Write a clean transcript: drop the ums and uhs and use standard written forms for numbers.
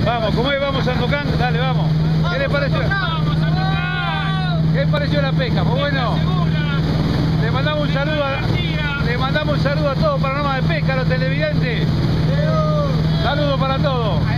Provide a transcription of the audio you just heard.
Vamos, como hoy vamos a Sandokan, dale, vamos. ¿Qué les pareció? ¿Qué les pareció la pesca? Pues bueno, le mandamos un saludo a todos, Panorama de Pesca, a los televidentes. Saludos para todos.